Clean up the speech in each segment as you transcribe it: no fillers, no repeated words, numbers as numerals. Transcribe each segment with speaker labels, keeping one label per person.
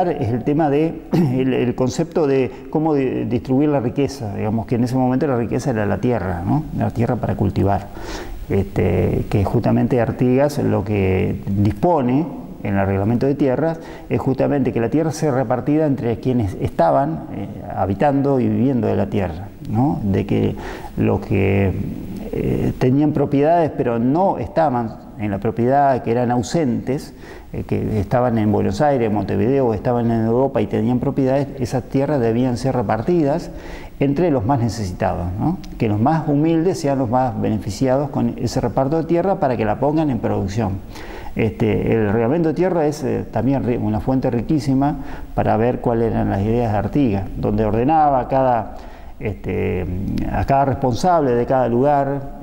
Speaker 1: mirar es el tema de el concepto de cómo distribuir la riqueza. Digamos que en ese momento la riqueza era la tierra, ¿no? La tierra para cultivar. Que justamente Artigas lo que dispone en el reglamento de tierras es justamente que la tierra sea repartida entre quienes estaban habitando y viviendo de la tierra, ¿no? De que los que tenían propiedades pero no estaban en la propiedad, que eran ausentes, que estaban en Buenos Aires, en Montevideo, estaban en Europa y tenían propiedades, esas tierras debían ser repartidas entre los más necesitados, ¿no? Que los más humildes sean los más beneficiados con ese reparto de tierra para que la pongan en producción. El reglamento de tierra es también una fuente riquísima para ver cuáles eran las ideas de Artigas, donde ordenaba a cada responsable de cada lugar,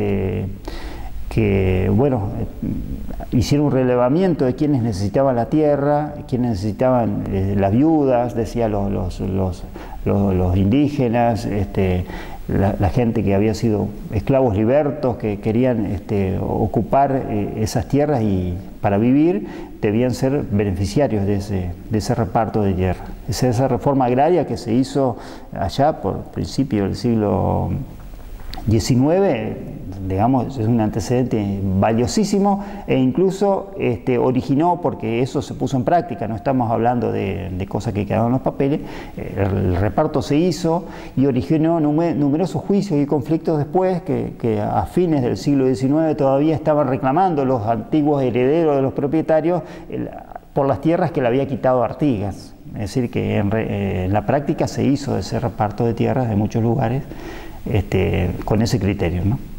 Speaker 1: que, bueno, hicieron un relevamiento de quienes necesitaban la tierra, quienes necesitaban las viudas, decía los indígenas, la gente que había sido esclavos libertos, que querían ocupar esas tierras y para vivir debían ser beneficiarios de ese reparto de tierra. Esa reforma agraria que se hizo allá por principio del siglo XIX, digamos, es un antecedente valiosísimo e incluso originó, porque eso se puso en práctica, no estamos hablando de cosas que quedaron en los papeles, el reparto se hizo y originó numerosos juicios y conflictos después que a fines del siglo XIX todavía estaban reclamando los antiguos herederos de los propietarios por las tierras que le había quitado Artigas. Es decir, que en la práctica se hizo ese reparto de tierras en muchos lugares con ese criterio, ¿no?